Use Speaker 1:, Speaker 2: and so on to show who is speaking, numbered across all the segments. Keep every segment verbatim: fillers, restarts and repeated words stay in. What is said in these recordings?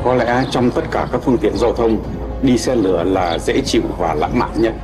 Speaker 1: Có lẽ trong tất cả các phương tiện giao thông, đi xe lửa là dễ chịu và lãng mạn nhất.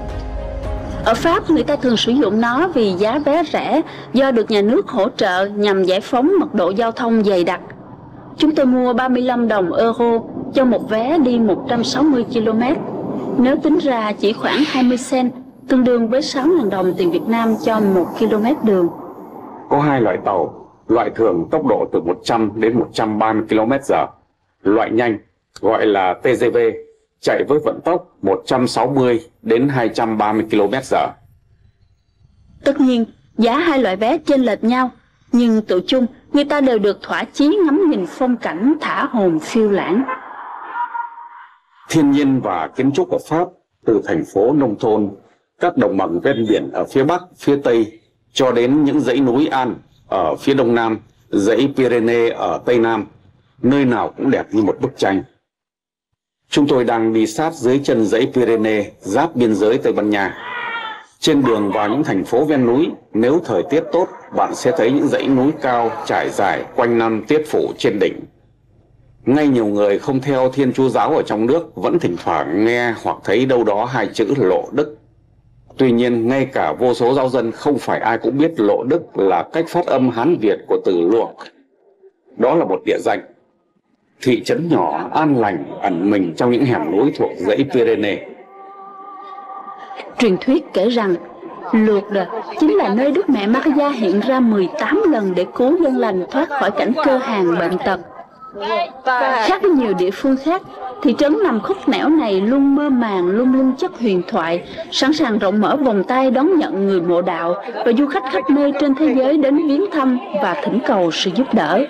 Speaker 2: Ở Pháp, người ta thường sử dụng nó vì giá vé rẻ do được nhà nước hỗ trợ nhằm giải phóng mật độ giao thông dày đặc. Chúng tôi mua ba mươi lăm đồng euro cho một vé đi một trăm sáu mươi ki lô mét. Nếu tính ra chỉ khoảng hai mươi cent, tương đương với sáu nghìn đồng tiền Việt Nam cho một ki lô mét đường.
Speaker 1: Có hai loại tàu, loại thường tốc độ từ một trăm đến một trăm ba mươi ki lô mét giờ. Loại nhanh, gọi là tê giê vê, chạy với vận tốc một trăm sáu mươi đến hai trăm ba mươi ki lô mét giờ.
Speaker 2: Tất nhiên, giá hai loại vé chênh lệch nhau, nhưng tự chung người ta đều được thỏa chí ngắm nhìn phong cảnh thả hồn phiêu lãng.
Speaker 1: Thiên nhiên và kiến trúc của Pháp, từ thành phố nông thôn, các đồng bằng ven biển ở phía Bắc, phía Tây, cho đến những dãy núi An ở phía Đông Nam, dãy Pyrenees ở Tây Nam, nơi nào cũng đẹp như một bức tranh. Chúng tôi đang đi sát dưới chân dãy Pyrenees giáp biên giới Tây Ban Nha. Trên đường vào những thành phố ven núi, nếu thời tiết tốt, bạn sẽ thấy những dãy núi cao trải dài quanh năm tiết phủ trên đỉnh. Ngay nhiều người không theo Thiên Chúa giáo ở trong nước vẫn thỉnh thoảng nghe hoặc thấy đâu đó hai chữ Lộ Đức. Tuy nhiên, ngay cả vô số giáo dân không phải ai cũng biết Lộ Đức là cách phát âm Hán Việt của từ luộc. Đó là một địa danh. Thị trấn nhỏ an lành ẩn mình trong những hẻm núi thuộc dãy Pyrenees.
Speaker 2: Truyền thuyết kể rằng Lourdes chính là nơi Đức Mẹ Maria hiện ra mười tám lần để cứu dân lành thoát khỏi cảnh cơ hàn bệnh tật. Khác với nhiều địa phương khác, thị trấn nằm khúc nẻo này luôn mơ màng lung linh chất huyền thoại, sẵn sàng rộng mở vòng tay đón nhận người mộ đạo và du khách khắp nơi trên thế giới đến viếng thăm và thỉnh cầu sự giúp đỡ.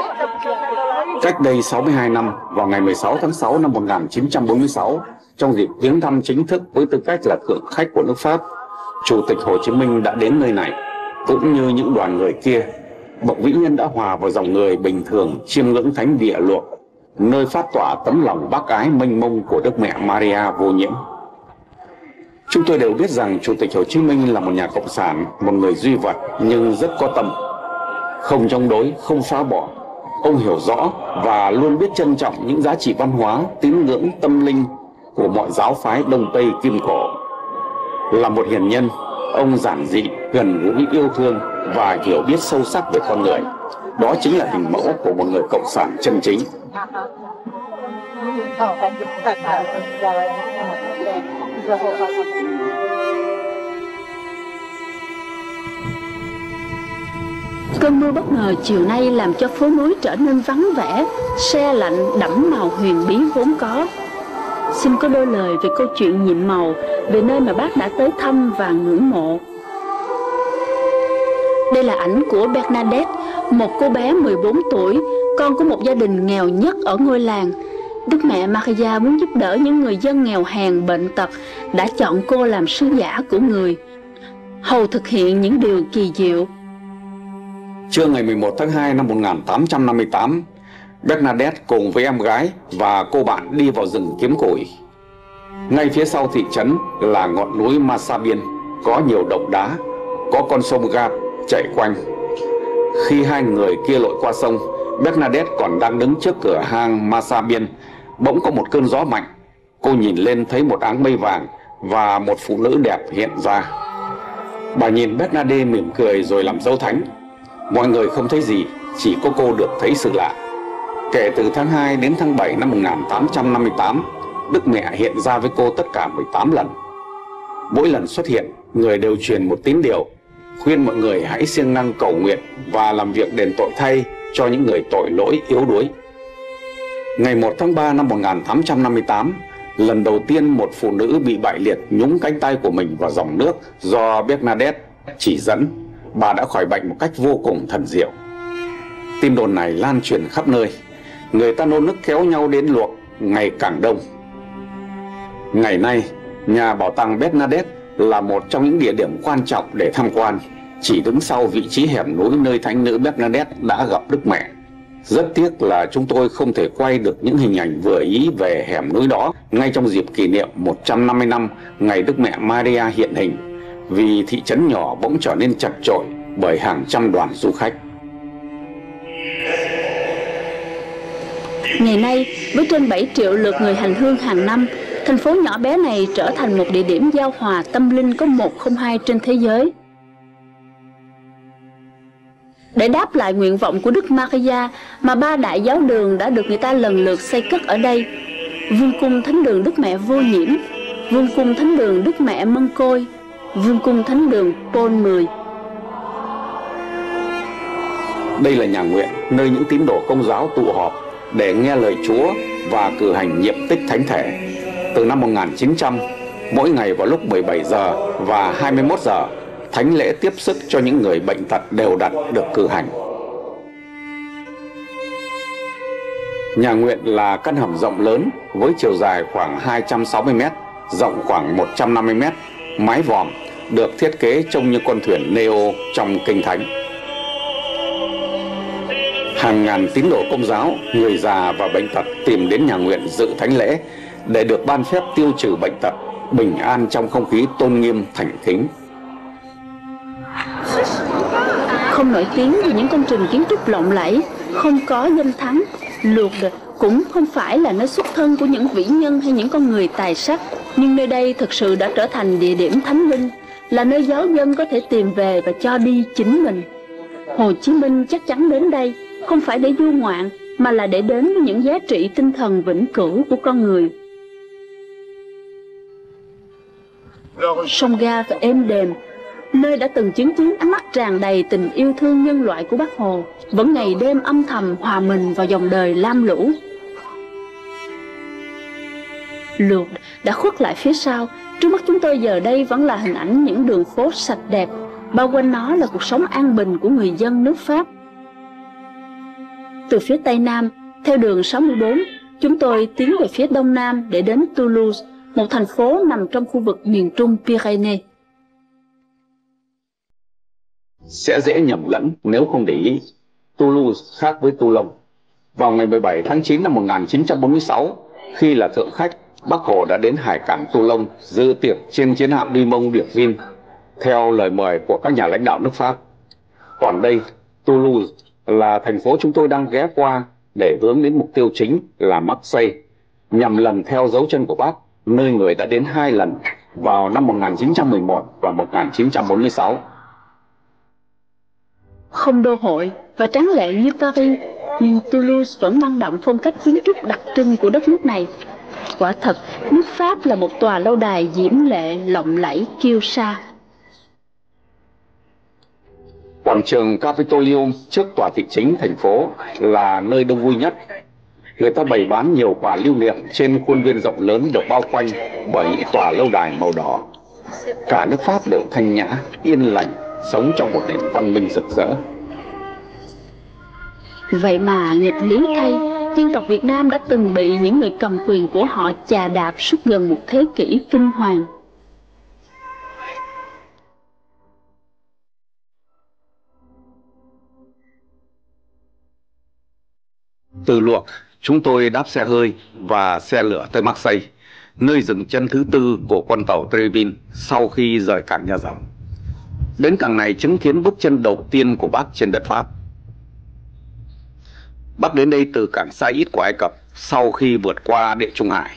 Speaker 1: Cách đây sáu mươi hai năm, vào ngày mười sáu tháng sáu năm một nghìn chín trăm bốn mươi sáu, trong dịp viếng thăm chính thức với tư cách là thượng khách của nước Pháp, Chủ tịch Hồ Chí Minh đã đến nơi này. Cũng như những đoàn người kia, bậc vĩ nhân đã hòa vào dòng người bình thường chiêm ngưỡng thánh địa Lourdes, nơi phát tỏa tấm lòng bác ái mênh mông của Đức Mẹ Maria vô nhiễm. Chúng tôi đều biết rằng Chủ tịch Hồ Chí Minh là một nhà cộng sản, một người duy vật nhưng rất có tâm, không chống đối, không phá bỏ. Ông hiểu rõ và luôn biết trân trọng những giá trị văn hóa, tín ngưỡng, tâm linh của mọi giáo phái Đông Tây Kim Cổ. Là một hiền nhân, ông giản dị, gần gũi, yêu thương và hiểu biết sâu sắc về con người. Đó chính là hình mẫu của một người cộng sản chân chính.
Speaker 2: Cơn mưa bất ngờ chiều nay làm cho phố núi trở nên vắng vẻ, se lạnh đẫm màu huyền bí vốn có. Xin có đôi lời về câu chuyện nhiệm màu, về nơi mà bác đã tới thăm và ngưỡng mộ. Đây là ảnh của Bernadette, một cô bé mười bốn tuổi, con của một gia đình nghèo nhất ở ngôi làng. Đức Mẹ Maria muốn giúp đỡ những người dân nghèo hèn bệnh tật, đã chọn cô làm sứ giả của người, hầu thực hiện những điều kỳ diệu.
Speaker 1: Trưa ngày mười một tháng hai năm một nghìn tám trăm năm mươi tám, Bernadette cùng với em gái và cô bạn đi vào rừng kiếm củi. Ngay phía sau thị trấn là ngọn núi Massabielle, có nhiều động đá, có con sông Gap chảy quanh. Khi hai người kia lội qua sông, Bernadette còn đang đứng trước cửa hang Massabielle, bỗng có một cơn gió mạnh. Cô nhìn lên thấy một áng mây vàng và một phụ nữ đẹp hiện ra. Bà nhìn Bernadette mỉm cười rồi làm dấu thánh. Mọi người không thấy gì, chỉ có cô được thấy sự lạ. Kể từ tháng hai đến tháng bảy năm một nghìn tám trăm năm mươi tám, Đức Mẹ hiện ra với cô tất cả mười tám lần. Mỗi lần xuất hiện, người đều truyền một tín điều, khuyên mọi người hãy siêng năng cầu nguyện và làm việc đền tội thay cho những người tội lỗi yếu đuối. Ngày một tháng ba năm một nghìn tám trăm năm mươi tám, lần đầu tiên một phụ nữ bị bại liệt nhúng cánh tay của mình vào dòng nước do Bernadette chỉ dẫn. Bà đã khỏi bệnh một cách vô cùng thần diệu. Tin đồn này lan truyền khắp nơi. Người ta nô nức kéo nhau đến Lourdes ngày càng đông. Ngày nay, nhà bảo tàng Bernadette là một trong những địa điểm quan trọng để tham quan, chỉ đứng sau vị trí hẻm núi nơi thánh nữ Bernadette đã gặp Đức Mẹ. Rất tiếc là chúng tôi không thể quay được những hình ảnh vừa ý về hẻm núi đó ngay trong dịp kỷ niệm một trăm năm mươi năm ngày Đức Mẹ Maria hiện hình, vì thị trấn nhỏ bỗng trở nên chật chội bởi hàng trăm đoàn du khách.
Speaker 2: Ngày nay, với trên bảy triệu lượt người hành hương hàng năm, thành phố nhỏ bé này trở thành một địa điểm giao hòa tâm linh có một không hai trên thế giới. Để đáp lại nguyện vọng của Đức Maria mà ba đại giáo đường đã được người ta lần lượt xây cất ở đây: Vương cung Thánh đường Đức Mẹ Vô Nhiễm, Vương cung Thánh đường Đức Mẹ Mân Côi, Vương cung Thánh đường Paul mười.
Speaker 1: Đây là nhà nguyện nơi những tín đồ Công giáo tụ họp để nghe lời Chúa và cử hành nhiệm tích thánh thể. Từ năm một nghìn chín trăm, mỗi ngày vào lúc mười bảy giờ và hai mươi mốt giờ, thánh lễ tiếp sức cho những người bệnh tật đều đặn được cử hành. Nhà nguyện là căn hầm rộng lớn với chiều dài khoảng hai trăm sáu mươi mét, rộng khoảng một trăm năm mươi mét, mái vòm, được thiết kế trông như con thuyền Neo trong Kinh Thánh. Hàng ngàn tín đồ Công giáo, người già và bệnh tật tìm đến nhà nguyện dự thánh lễ để được ban phép tiêu trừ bệnh tật, bình an trong không khí tôn nghiêm thành kính.
Speaker 2: Không nổi tiếng vì những công trình kiến trúc lộng lẫy, không có danh thắng, Lourdes cũng không phải là nơi xuất thân của những vĩ nhân hay những con người tài sắc, nhưng nơi đây thực sự đã trở thành địa điểm thánh linh, là nơi giáo dân có thể tìm về và cho đi chính mình. Hồ Chí Minh chắc chắn đến đây không phải để du ngoạn, mà là để đến với những giá trị tinh thần vĩnh cửu của con người. Sông Ga và êm đềm, nơi đã từng chứng kiến ánh mắt tràn đầy tình yêu thương nhân loại của Bác Hồ, vẫn ngày đêm âm thầm hòa mình vào dòng đời lam lũ. Lourdes đã khuất lại phía sau, trước mắt chúng tôi giờ đây vẫn là hình ảnh những đường phố sạch đẹp, bao quanh nó là cuộc sống an bình của người dân nước Pháp. Từ phía Tây Nam, theo đường sáu mươi bốn, chúng tôi tiến về phía Đông Nam để đến Toulouse, một thành phố nằm trong khu vực miền Trung Pyrénées.
Speaker 1: Sẽ dễ nhầm lẫn nếu không để ý. Toulouse khác với Toulon. Vào ngày mười bảy tháng chín năm một nghìn chín trăm bốn mươi sáu, khi là thượng khách, Bác Hồ đã đến hải cảng Toulon dự tiệc trên chiến hạm đi Mông Điệp Vin, theo lời mời của các nhà lãnh đạo nước Pháp. Còn đây, Toulouse là thành phố chúng tôi đang ghé qua để hướng đến mục tiêu chính là Marseille, nhằm lần theo dấu chân của Bác, nơi người đã đến hai lần vào năm một nghìn chín trăm mười một và một nghìn chín trăm bốn mươi sáu.
Speaker 2: Không đô hội và tráng lệ như Paris, nhưng Toulouse vẫn mang đậm phong cách kiến trúc đặc trưng của đất nước này. Quả thật, nước Pháp là một tòa lâu đài diễm lệ, lộng lẫy, kiêu sa.
Speaker 1: Quảng trường Capitolium trước tòa thị chính thành phố là nơi đông vui nhất. Người ta bày bán nhiều quà lưu niệm trên khuôn viên rộng lớn được bao quanh bởi những tòa lâu đài màu đỏ. Cả nước Pháp đều thanh nhã, yên lành, sống trong một nền văn minh rực rỡ.
Speaker 2: Vậy mà nghịch lý thay, dân tộc Việt Nam đã từng bị những người cầm quyền của họ chà đạp suốt gần một thế kỷ kinh hoàng.
Speaker 1: Từ Luộc, chúng tôi đáp xe hơi và xe lửa tới Marseille, nơi dừng chân thứ tư của con tàu Trevin sau khi rời cảng Nhà Rồng. Đến cảng này chứng kiến bước chân đầu tiên của Bác trên đất Pháp. Bác đến đây từ cảng Saïd của Ai Cập sau khi vượt qua Địa Trung Hải.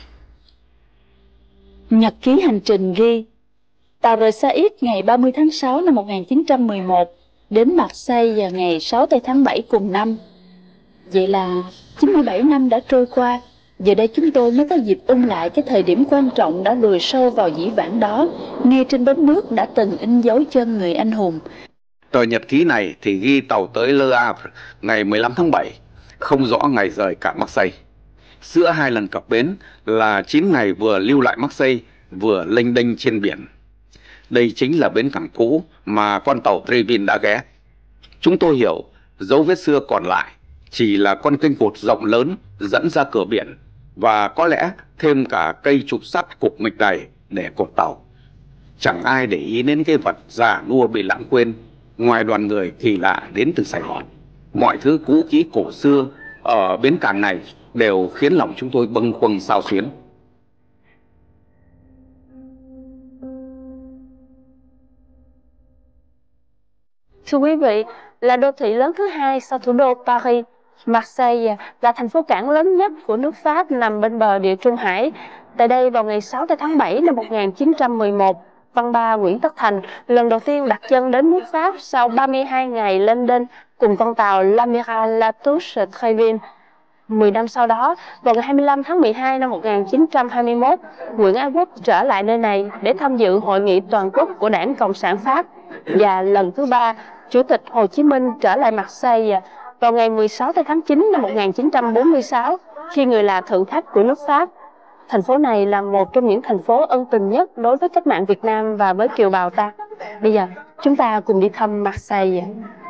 Speaker 2: Nhật ký hành trình ghi: tàu rời Saïd ngày ba mươi tháng sáu năm một nghìn chín trăm mười một, đến Marseille vào ngày sáu tây tháng bảy cùng năm. Vậy là chín mươi bảy năm đã trôi qua, giờ đây chúng tôi mới có dịp ôn lại cái thời điểm quan trọng đã lùi sâu vào dĩ vãng đó, ngay trên bến nước đã từng in dấu chân người anh hùng.
Speaker 1: Tờ nhật ký này thì ghi tàu tới Le Havre ngày mười lăm tháng bảy, không rõ ngày rời cảng Marseille. Giữa hai lần cập bến là chín ngày vừa lưu lại Marseille, vừa lênh đênh trên biển. Đây chính là bến cảng cũ mà con tàu Trevin đã ghé. Chúng tôi hiểu dấu vết xưa còn lại chỉ là con kênh cột rộng lớn dẫn ra cửa biển, và có lẽ thêm cả cây trục sắt cục mịch này để cột tàu. Chẳng ai để ý đến cái vật già nua bị lãng quên, ngoài đoàn người kỳ lạ đến từ Sài Gòn. Mọi thứ cũ kỹ cổ xưa ở bến cảng này đều khiến lòng chúng tôi bâng khuâng xao xuyến.
Speaker 2: Thưa quý vị, là đô thị lớn thứ hai sau thủ đô Paris,
Speaker 3: Marseille là thành phố cảng lớn nhất của nước Pháp nằm bên bờ Địa Trung Hải. Tại đây, vào ngày sáu tháng bảy năm một nghìn chín trăm mười một, văn ba Nguyễn Tất Thành lần đầu tiên đặt chân đến nước Pháp sau ba mươi hai ngày lênh đênh cùng con tàu L'Amiral Latouche Treville. Mười năm sau đó, vào ngày hai mươi lăm tháng mười hai năm một nghìn chín trăm hai mươi mốt, Nguyễn Ái Quốc trở lại nơi này để tham dự hội nghị toàn quốc của Đảng Cộng sản Pháp. Và lần thứ ba, Chủ tịch Hồ Chí Minh trở lại Marseille vào ngày mười sáu tháng chín năm một nghìn chín trăm bốn mươi sáu, khi người là thượng khách của nước Pháp. Thành phố này là một trong những thành phố ân tình nhất đối với cách mạng Việt Nam và với kiều bào ta. Bây giờ, chúng ta cùng đi thăm Marseille.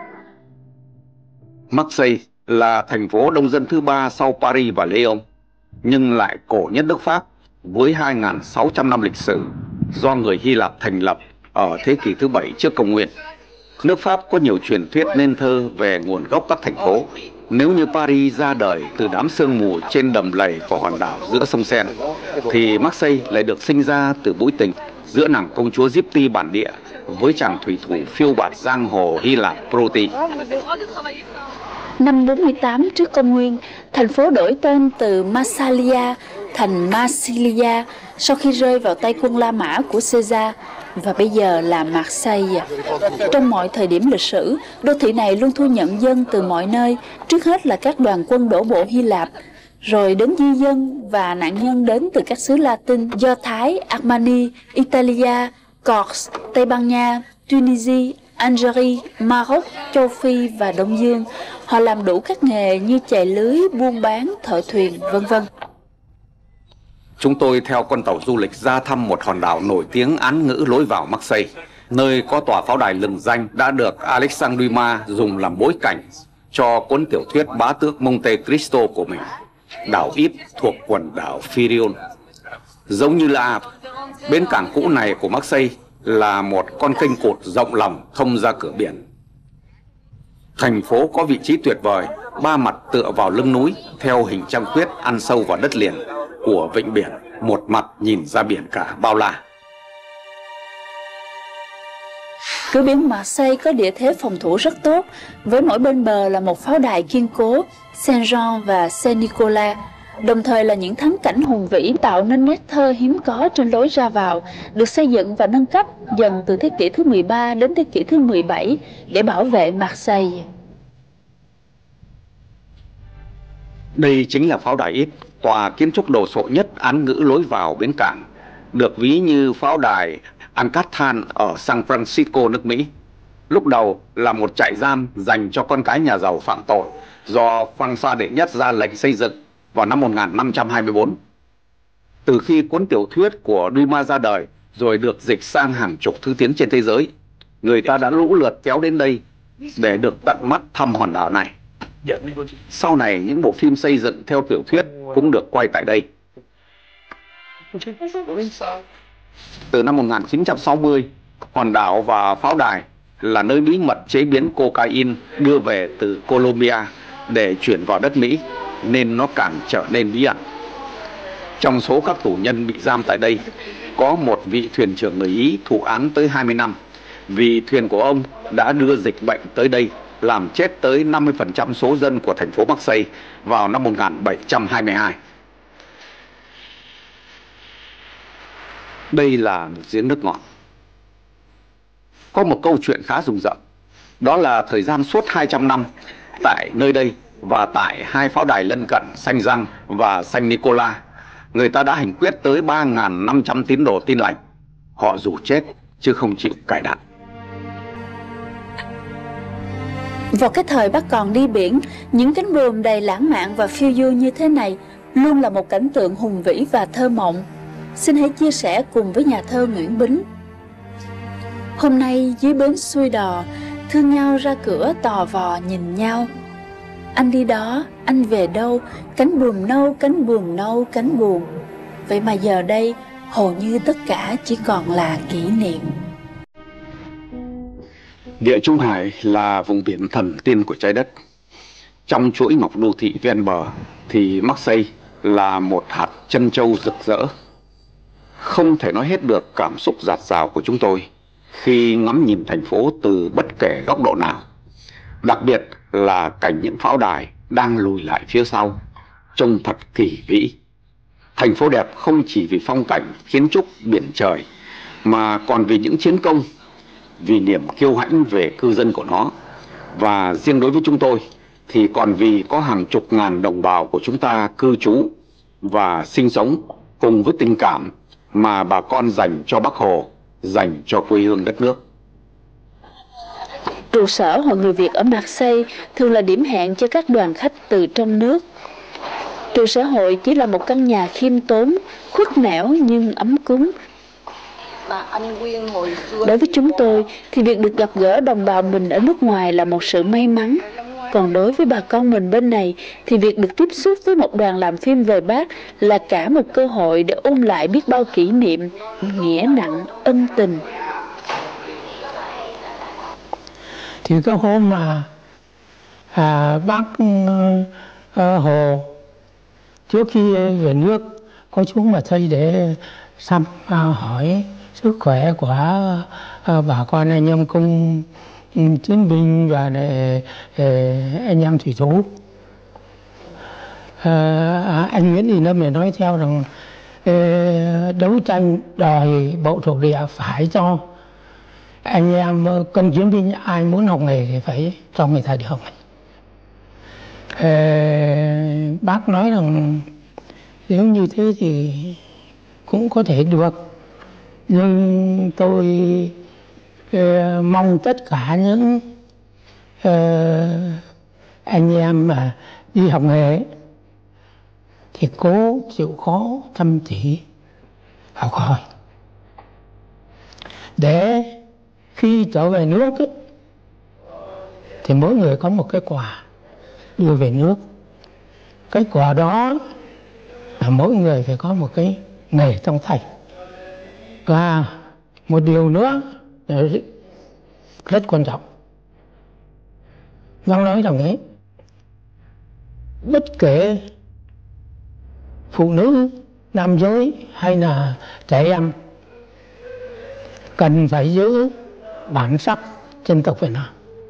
Speaker 1: Marseille là thành phố đông dân thứ ba sau Paris và Lyon, nhưng lại cổ nhất nước Pháp với hai nghìn sáu trăm năm lịch sử, do người Hy Lạp thành lập ở thế kỷ thứ bảy trước công nguyên. Nước Pháp có nhiều truyền thuyết nên thơ về nguồn gốc các thành phố. Nếu như Paris ra đời từ đám sương mù trên đầm lầy của hòn đảo giữa sông Seine, thì Marseille lại được sinh ra từ mối tình giữa nàng công chúa Gypsy bản địa với chàng thủy thủ phiêu bạt giang hồ Hy Lạp Proti.
Speaker 2: Năm bốn mươi tám trước công nguyên, thành phố đổi tên từ Massalia thành Marsilia sau khi rơi vào tay quân La Mã của Caesar, và bây giờ là Marseille. Trong mọi thời điểm lịch sử, đô thị này luôn thu nhận dân từ mọi nơi, trước hết là các đoàn quân đổ bộ Hy Lạp, rồi đến di dân và nạn nhân đến từ các xứ Latin, Do Thái, Armani, Italia, Corse, Tây Ban Nha, Tunisia, Algeria, Maroc, châu Phi và Đông Dương. Họ làm đủ các nghề như chài lưới, buôn bán, thợ thuyền, vân vân.
Speaker 1: Chúng tôi theo con tàu du lịch ra thăm một hòn đảo nổi tiếng án ngữ lối vào Marseille, nơi có tòa pháo đài lừng danh đã được Alexandre Dumas dùng làm bối cảnh cho cuốn tiểu thuyết Bá tước Monte Cristo của mình. Đảo Ít thuộc quần đảo Phirion. Giống như là bến cảng cũ này của Marseille là một con kênh cột rộng lòng thông ra cửa biển. Thành phố có vị trí tuyệt vời, ba mặt tựa vào lưng núi theo hình trăng khuyết ăn sâu vào đất liền của vịnh biển, một mặt nhìn ra biển cả bao la.
Speaker 2: Cửa biển Marseille có địa thế phòng thủ rất tốt, với mỗi bên bờ là một pháo đài kiên cố, Saint-Jean và Saint-Nicolas, đồng thời là những thắng cảnh hùng vĩ tạo nên nét thơ hiếm có trên lối ra vào, được xây dựng và nâng cấp dần từ thế kỷ thứ mười ba đến thế kỷ thứ mười bảy để bảo vệ Marseille.
Speaker 1: Đây chính là pháo đài Ít, tòa kiến trúc đồ sộ nhất án ngữ lối vào bến cảng, được ví như pháo đài Alcatraz ở San Francisco, nước Mỹ. Lúc đầu là một trại giam dành cho con cái nhà giàu phạm tội do François đệ nhất ra lệnh xây dựng vào năm một nghìn năm trăm hai mươi tư. Từ khi cuốn tiểu thuyết của Dumas ra đời rồi được dịch sang hàng chục thứ tiếng trên thế giới, người ta đã lũ lượt kéo đến đây để được tận mắt thăm hòn đảo này. Sau này những bộ phim xây dựng theo tiểu thuyết cũng được quay tại đây. Từ năm một nghìn chín trăm sáu mươi, hòn đảo và pháo đài là nơi bí mật chế biến cocaine đưa về từ Colombia để chuyển vào đất Mỹ, nên nó càng trở nên bí ẩn. Trong số các tù nhân bị giam tại đây, có một vị thuyền trưởng người Ý thụ án tới hai mươi năm vì thuyền của ông đã đưa dịch bệnh tới đây, làm chết tới năm mươi phần trăm số dân của thành phố Marseille vào năm một nghìn bảy trăm hai mươi hai. Đây là một giếng nước ngọt. Có một câu chuyện khá rùng rợn, đó là thời gian suốt hai trăm năm tại nơi đây và tại hai pháo đài lân cận Saint-Jean và Saint-Nicolas, người ta đã hành quyết tới ba nghìn năm trăm tín đồ Tin Lành. Họ dù chết chứ không chịu cải đạo.
Speaker 2: Vào cái thời bác còn đi biển, những cánh buồm đầy lãng mạn và phiêu du như thế này luôn là một cảnh tượng hùng vĩ và thơ mộng. Xin hãy chia sẻ cùng với nhà thơ Nguyễn Bính. Hôm nay dưới bến xuôi đò, thương nhau ra cửa tò vò nhìn nhau. Anh đi đó, anh về đâu, cánh buồm nâu, cánh buồm nâu, cánh buồm. Vậy mà giờ đây, hầu như tất cả chỉ còn là kỷ niệm.
Speaker 1: Địa Trung Hải là vùng biển thần tiên của trái đất. Trong chuỗi ngọc đô thị ven bờ thì Marseille là một hạt trân châu rực rỡ. Không thể nói hết được cảm xúc dạt dào của chúng tôi khi ngắm nhìn thành phố từ bất kể góc độ nào. Đặc biệt là cảnh những pháo đài đang lùi lại phía sau, trông thật kỳ vĩ. Thành phố đẹp không chỉ vì phong cảnh, kiến trúc, biển trời, mà còn vì những chiến công, vì niềm kiêu hãnh về cư dân của nó. Và riêng đối với chúng tôi thì còn vì có hàng chục ngàn đồng bào của chúng ta cư trú và sinh sống cùng với tình cảm mà bà con dành cho Bác Hồ, dành cho quê hương đất nước.
Speaker 2: Trụ sở Hội Người Việt ở Marseille thường là điểm hẹn cho các đoàn khách từ trong nước. Trụ sở hội chỉ là một căn nhà khiêm tốn, khuất nẻo nhưng ấm cúng. Đối với chúng tôi thì việc được gặp gỡ đồng bào mình ở nước ngoài là một sự may mắn. Còn đối với bà con mình bên này thì việc được tiếp xúc với một đoàn làm phim về Bác là cả một cơ hội để ôn lại biết bao kỷ niệm, nghĩa nặng, ân tình.
Speaker 4: Thì cái hôm mà à, bác à, Hồ trước khi về nước có xuống mà xây để thăm à, hỏi sức khỏe của à, bà con anh em công chiến binh và để, để anh em thủy thủ. À, anh Nguyễn Đình Lâm nói theo rằng à, đấu tranh đòi bộ thuộc địa phải cho anh em công chiến binh, ai muốn học nghề thì phải cho người ta đi học nghề. À, bác nói rằng nếu như thế thì cũng có thể được, nhưng tôi uh, mong tất cả những uh, anh em mà đi học nghề thì cố chịu khó chăm chỉ học hỏi, để khi trở về nước ấy, thì mỗi người có một cái quà đưa về nước. Cái quà đó là mỗi người phải có một cái nghề trong tay. Và một điều nữa rất quan trọng, bác nói rằng ấy, bất kể phụ nữ, nam giới hay là trẻ em cần phải giữ bản sắc dân tộc Việt Nam,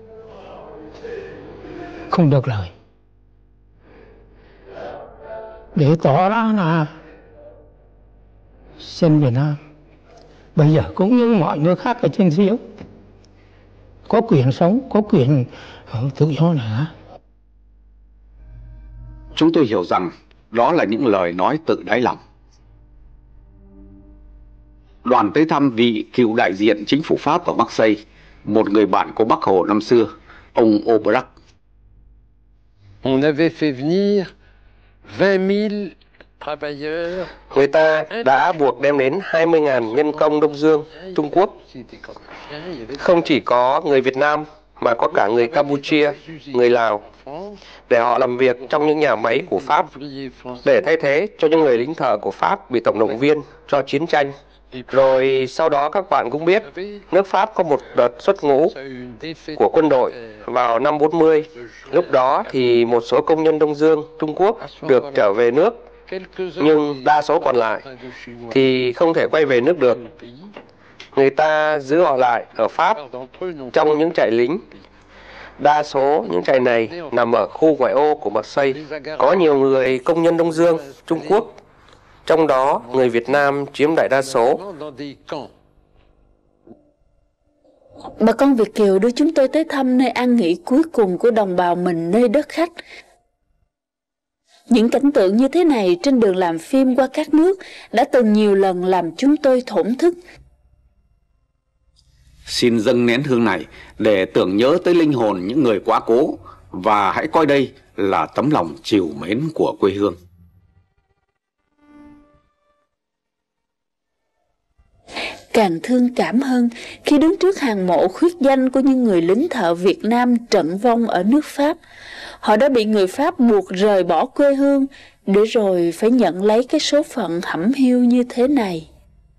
Speaker 4: không được lời, để tỏ ra là dân Việt Nam bây giờ cũng như mọi nước khác ở trên thế giới có quyền sống, có quyền tự do nữa.
Speaker 1: Chúng tôi hiểu rằng đó là những lời nói tự đáy lòng. Đoàn tới thăm vị cựu đại diện chính phủ Pháp ở Marseille, một người bạn của Bác Hồ năm xưa, ông Aubrac.
Speaker 5: On avait fait venir vingt mille travailleurs.
Speaker 6: Người ta đã buộc đem đến hai mươi nghìn nhân công Đông Dương, Trung Quốc. Không chỉ có người Việt Nam mà có cả người Campuchia, người Lào, để họ làm việc trong những nhà máy của Pháp, để thay thế cho những người lính thợ của Pháp bị tổng động viên cho chiến tranh. Rồi sau đó các bạn cũng biết, nước Pháp có một đợt xuất ngũ của quân đội vào năm bốn mươi. Lúc đó thì một số công nhân Đông Dương, Trung Quốc được trở về nước, nhưng đa số còn lại thì không thể quay về nước được. Người ta giữ họ lại ở Pháp trong những trại lính. Đa số những trại này nằm ở khu ngoại ô của Marseille. Có nhiều người công nhân Đông Dương, Trung Quốc, trong đó người Việt Nam chiếm đại đa số.
Speaker 2: Bà con Việt kiều đưa chúng tôi tới thăm nơi an nghỉ cuối cùng của đồng bào mình nơi đất khách. Những cảnh tượng như thế này trên đường làm phim qua các nước đã từng nhiều lần làm chúng tôi thổn thức.
Speaker 1: Xin dâng nén hương này để tưởng nhớ tới linh hồn những người quá cố, và hãy coi đây là tấm lòng trìu mến của quê hương.
Speaker 2: Càng thương cảm hơn khi đứng trước hàng mộ khuyết danh của những người lính thợ Việt Nam trận vong ở nước Pháp. Họ đã bị người Pháp buộc rời bỏ quê hương để rồi phải nhận lấy cái số phận hẩm hiu như thế này.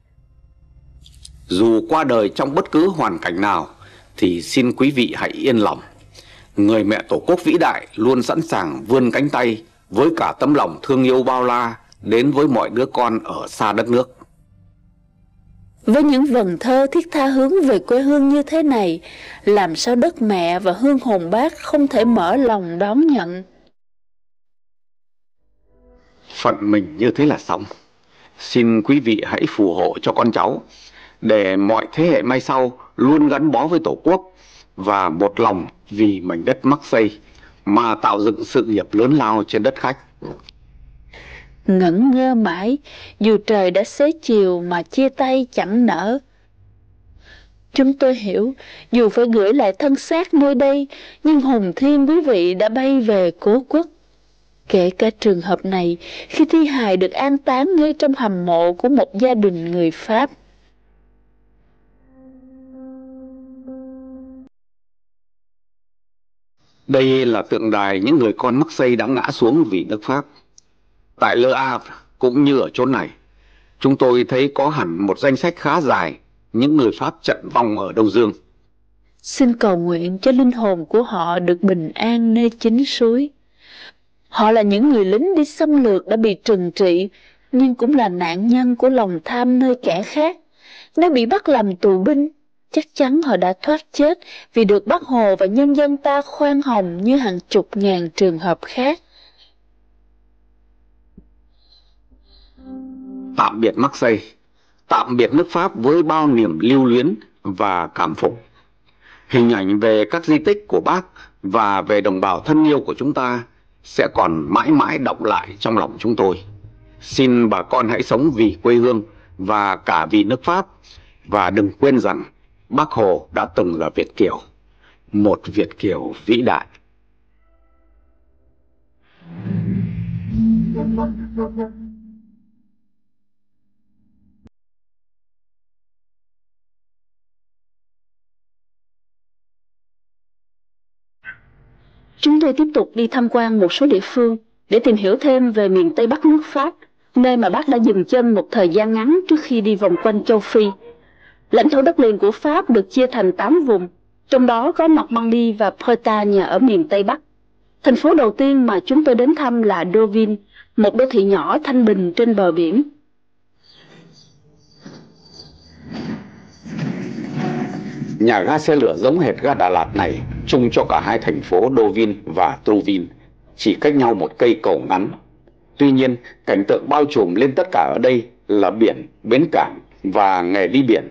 Speaker 1: Dù qua đời trong bất cứ hoàn cảnh nào thì xin quý vị hãy yên lòng. Người mẹ Tổ quốc vĩ đại luôn sẵn sàng vươn cánh tay với cả tấm lòng thương yêu bao la đến với mọi đứa con ở xa đất nước.
Speaker 2: Với những vần thơ thiết tha hướng về quê hương như thế này, làm sao đất mẹ và hương hồn Bác không thể mở lòng đón nhận.
Speaker 1: Phận mình như thế là xong. Xin quý vị hãy phù hộ cho con cháu, để mọi thế hệ mai sau luôn gắn bó với Tổ quốc và một lòng vì mảnh đất Marseille mà tạo dựng sự nghiệp lớn lao trên đất khách.
Speaker 2: Ngẩn ngơ mãi, dù trời đã xế chiều mà chia tay chẳng nỡ. Chúng tôi hiểu, dù phải gửi lại thân xác nơi đây, nhưng hồn thiêng quý vị đã bay về cố quốc. Kể cả trường hợp này, khi thi hài được an táng ngay trong hầm mộ của một gia đình người Pháp.
Speaker 1: Đây là tượng đài những người con Marseille đã ngã xuống vì nước Pháp. Tại Le Havre cũng như ở chốn này, chúng tôi thấy có hẳn một danh sách khá dài những người Pháp trận vong ở Đông Dương.
Speaker 2: Xin cầu nguyện cho linh hồn của họ được bình an nơi chính suối. Họ là những người lính đi xâm lược đã bị trừng trị, nhưng cũng là nạn nhân của lòng tham nơi kẻ khác. Nếu bị bắt làm tù binh, chắc chắn họ đã thoát chết vì được Bác Hồ và nhân dân ta khoan hồng như hàng chục ngàn trường hợp khác.
Speaker 1: Tạm biệt Marseille, tạm biệt nước Pháp với bao niềm lưu luyến và cảm phục. Hình ảnh về các di tích của Bác và về đồng bào thân yêu của chúng ta sẽ còn mãi mãi đọng lại trong lòng chúng tôi. Xin bà con hãy sống vì quê hương và cả vì nước Pháp, và đừng quên rằng Bác Hồ đã từng là Việt kiều, một Việt kiều vĩ đại.
Speaker 2: Chúng tôi tiếp tục đi tham quan một số địa phương để tìm hiểu thêm về miền Tây Bắc nước Pháp, nơi mà Bác đã dừng chân một thời gian ngắn trước khi đi vòng quanh châu Phi. Lãnh thổ đất liền của Pháp được chia thành tám vùng, trong đó có Normandy và Bretagne ở miền Tây Bắc. Thành phố đầu tiên mà chúng tôi đến thăm là Deauville, một đô thị nhỏ thanh bình trên bờ biển.
Speaker 1: Nhà ga xe lửa giống hệt ga Đà Lạt này chung cho cả hai thành phố Deauville và Trouville, chỉ cách nhau một cây cầu ngắn. Tuy nhiên, cảnh tượng bao trùm lên tất cả ở đây là biển, bến cảng và nghề đi biển.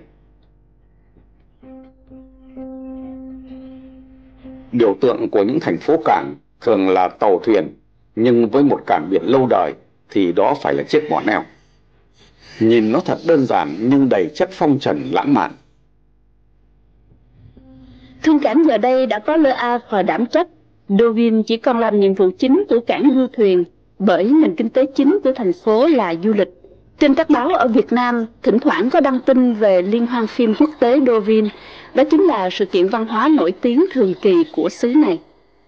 Speaker 1: Biểu tượng của những thành phố cảng thường là tàu thuyền, nhưng với một cảng biển lâu đời thì đó phải là chiếc mỏ neo. Nhìn nó thật đơn giản nhưng đầy chất phong trần lãng mạn.
Speaker 2: Thương cảng giờ đây đã có Le Havre đảm trách. Deauville chỉ còn làm nhiệm vụ chính của cảng du thuyền, bởi nền kinh tế chính của thành phố là du lịch. Trên các báo ở Việt Nam, thỉnh thoảng có đăng tin về Liên hoan phim quốc tế Deauville. Đó chính là sự kiện văn hóa nổi tiếng thường kỳ của xứ này.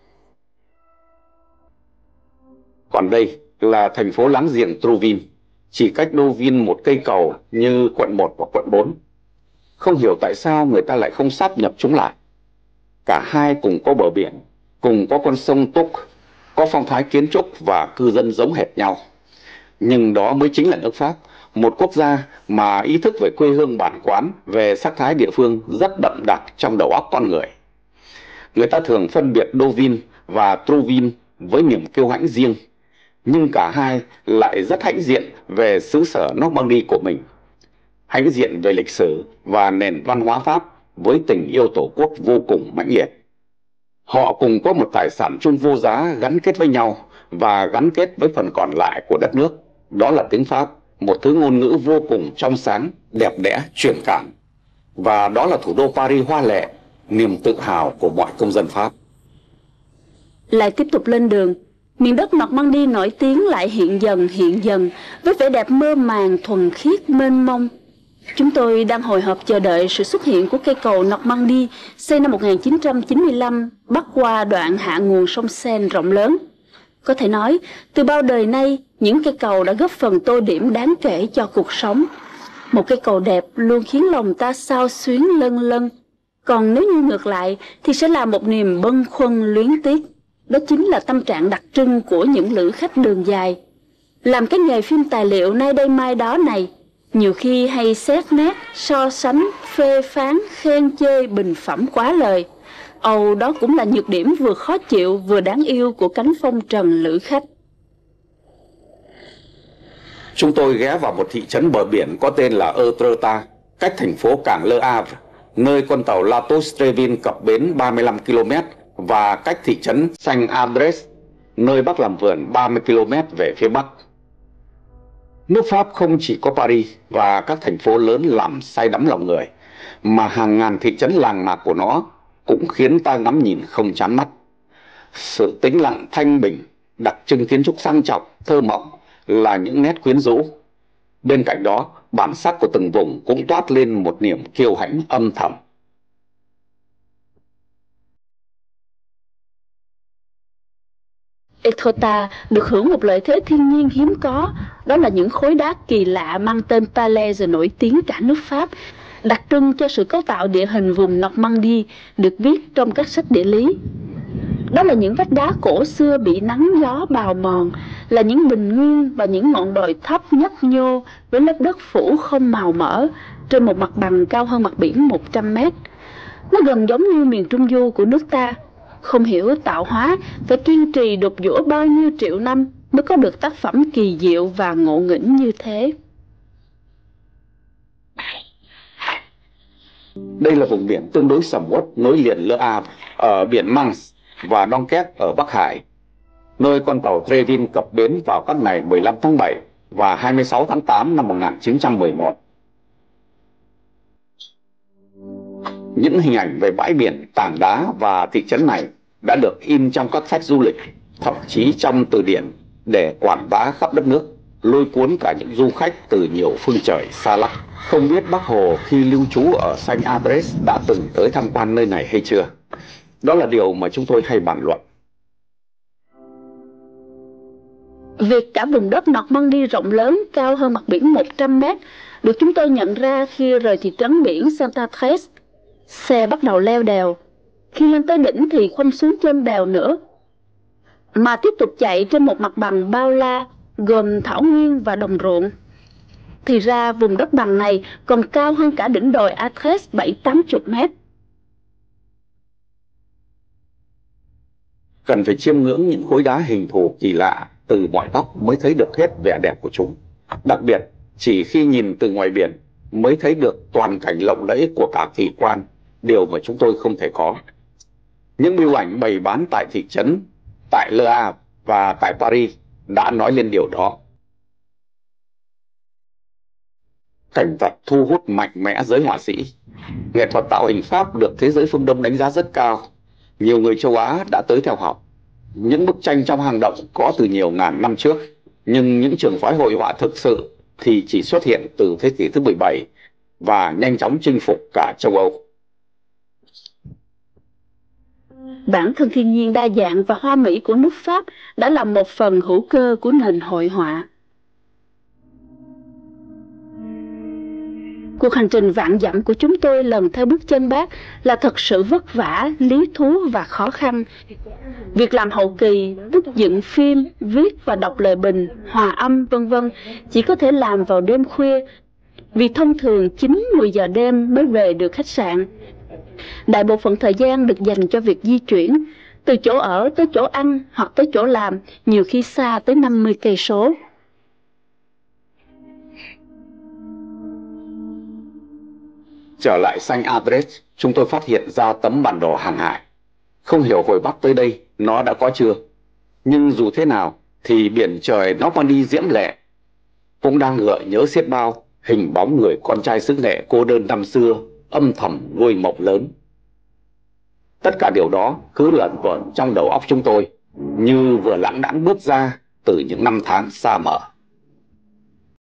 Speaker 1: Còn đây là thành phố láng giềng Trouville, chỉ cách Deauville một cây cầu như quận một và quận bốn. Không hiểu tại sao người ta lại không sáp nhập chúng lại. Cả hai cùng có bờ biển, cùng có con sông Túc, có phong thái kiến trúc và cư dân giống hệt nhau. Nhưng đó mới chính là nước Pháp, một quốc gia mà ý thức về quê hương bản quán, về sắc thái địa phương rất đậm đặc trong đầu óc con người. Người ta thường phân biệt Deauville và Trouville với niềm kiêu hãnh riêng, nhưng cả hai lại rất hãnh diện về xứ sở Normandy của mình. Hãnh diện về lịch sử và nền văn hóa Pháp với tình yêu tổ quốc vô cùng mãnh liệt. Họ cùng có một tài sản chung vô giá gắn kết với nhau và gắn kết với phần còn lại của đất nước. Đó là tiếng Pháp, một thứ ngôn ngữ vô cùng trong sáng, đẹp đẽ, truyền cảm. Và đó là thủ đô Paris hoa lệ, niềm tự hào của mọi công dân Pháp.
Speaker 2: Lại tiếp tục lên đường, miền đất Normandy nổi tiếng lại hiện dần hiện dần với vẻ đẹp mơ màng, thuần khiết, mênh mông. Chúng tôi đang hồi hộp chờ đợi sự xuất hiện của cây cầu Normandy xây năm một nghìn chín trăm chín mươi lăm bắc qua đoạn hạ nguồn sông Seine rộng lớn. Có thể nói, từ bao đời nay, những cây cầu đã góp phần tô điểm đáng kể cho cuộc sống. Một cây cầu đẹp luôn khiến lòng ta xao xuyến lân lân. Còn nếu như ngược lại, thì sẽ là một niềm bâng khuâng luyến tiếc. Đó chính là tâm trạng đặc trưng của những lữ khách đường dài. Làm cái nghề phim tài liệu nay đây mai đó này, nhiều khi hay xét nét, so sánh, phê phán, khen chê, bình phẩm quá lời. Âu đó cũng là nhược điểm vừa khó chịu vừa đáng yêu của cánh phong trần lữ khách.
Speaker 1: Chúng tôi ghé vào một thị trấn bờ biển có tên là Eutrata, cách thành phố cảng Le Havre, nơi con tàu La Tour-Strevin cập bến ba mươi lăm ki lô mét, và cách thị trấn Saint-Andrés, nơi Bác làm vườn, ba mươi ki lô mét về phía Bắc. Nước Pháp không chỉ có Paris và các thành phố lớn làm say đắm lòng người, mà hàng ngàn thị trấn làng mạc của nó cũng khiến ta ngắm nhìn không chán mắt. Sự tĩnh lặng thanh bình, đặc trưng kiến trúc sang trọng, thơ mộng là những nét quyến rũ. Bên cạnh đó, bản sắc của từng vùng cũng toát lên một niềm kiêu hãnh âm thầm.
Speaker 2: Etretat được hưởng một lợi thế thiên nhiên hiếm có, đó là những khối đá kỳ lạ mang tên Palaise nổi tiếng cả nước Pháp, đặc trưng cho sự cấu tạo địa hình vùng Normandy được viết trong các sách địa lý. Đó là những vách đá cổ xưa bị nắng gió bào mòn, là những bình nguyên và những ngọn đồi thấp nhấp nhô với lớp đất phủ không màu mỡ trên một mặt bằng cao hơn mặt biển một trăm mét. Nó gần giống như miền Trung Du của nước ta. Không hiểu tạo hóa phải kiên trì đục giũa bao nhiêu triệu năm mới có được tác phẩm kỳ diệu và ngộ nghĩnh như thế.
Speaker 1: Đây là vùng biển tương đối sầm uất nối liền Le Havre ở biển Manche và Dunkerque ở Bắc Hải, nơi con tàu Trevin cập bến vào các ngày mười lăm tháng bảy và hai mươi sáu tháng tám năm một nghìn chín trăm mười một. Những hình ảnh về bãi biển, tảng đá và thị trấn này đã được in trong các sách du lịch, thậm chí trong từ điển để quảng bá khắp đất nước, lôi cuốn cả những du khách từ nhiều phương trời xa lắc. Không biết Bác Hồ khi lưu trú ở Saint-Andrés đã từng tới tham quan nơi này hay chưa? Đó là điều mà chúng tôi hay bàn luận.
Speaker 2: Việc cả vùng đất Normandy rộng lớn cao hơn mặt biển một trăm mét được chúng tôi nhận ra khi rời thị trấn biển Saint-Andrés. Xe bắt đầu leo đèo. Khi lên tới đỉnh thì khoanh xuống trên đèo nữa, mà tiếp tục chạy trên một mặt bằng bao la gồm thảo nguyên và đồng ruộng. Thì ra vùng đất bằng này còn cao hơn cả đỉnh đồi Athès bảy tám chục mét.
Speaker 1: Cần phải chiêm ngưỡng những khối đá hình thù kỳ lạ từ mọi góc mới thấy được hết vẻ đẹp của chúng. Đặc biệt, chỉ khi nhìn từ ngoài biển mới thấy được toàn cảnh lộng lẫy của cả kỳ quan, điều mà chúng tôi không thể có. Những bưu ảnh bày bán tại thị trấn, tại Le Havre và tại Paris đã nói lên điều đó. Cảnh vật thu hút mạnh mẽ giới họa sĩ. Nghệ thuật tạo hình Pháp được thế giới phương Đông đánh giá rất cao. Nhiều người châu Á đã tới theo học. Những bức tranh trong hang động có từ nhiều ngàn năm trước, nhưng những trường phái hội họa thực sự thì chỉ xuất hiện từ thế kỷ thứ mười bảy và nhanh chóng chinh phục cả châu Âu.
Speaker 2: Bản thân thiên nhiên đa dạng và hoa mỹ của nước Pháp đã là một phần hữu cơ của nền hội họa. Cuộc hành trình vạn dặm của chúng tôi lần theo bước chân Bác là thật sự vất vả, lý thú và khó khăn. Việc làm hậu kỳ, tức dựng phim, viết và đọc lời bình, hòa âm vân vân chỉ có thể làm vào đêm khuya, vì thông thường chín mười giờ đêm mới về được khách sạn. Đại bộ phận thời gian được dành cho việc di chuyển, từ chỗ ở tới chỗ ăn hoặc tới chỗ làm, nhiều khi xa tới năm mươi cây số.
Speaker 1: Trở lại Saint-Andrés, chúng tôi phát hiện ra tấm bản đồ hàng hải. Không hiểu hồi Bắc tới đây nó đã có chưa, nhưng dù thế nào thì biển trời Normandy diễm lệ cũng đang gợi nhớ xiết bao hình bóng người con trai xứ nghệ cô đơn năm xưa âm thầm nuôi mộng lớn. Tất cả điều đó cứ lẩn vẩn trong đầu óc chúng tôi như vừa lãng đãng bước ra từ những năm tháng xa mờ.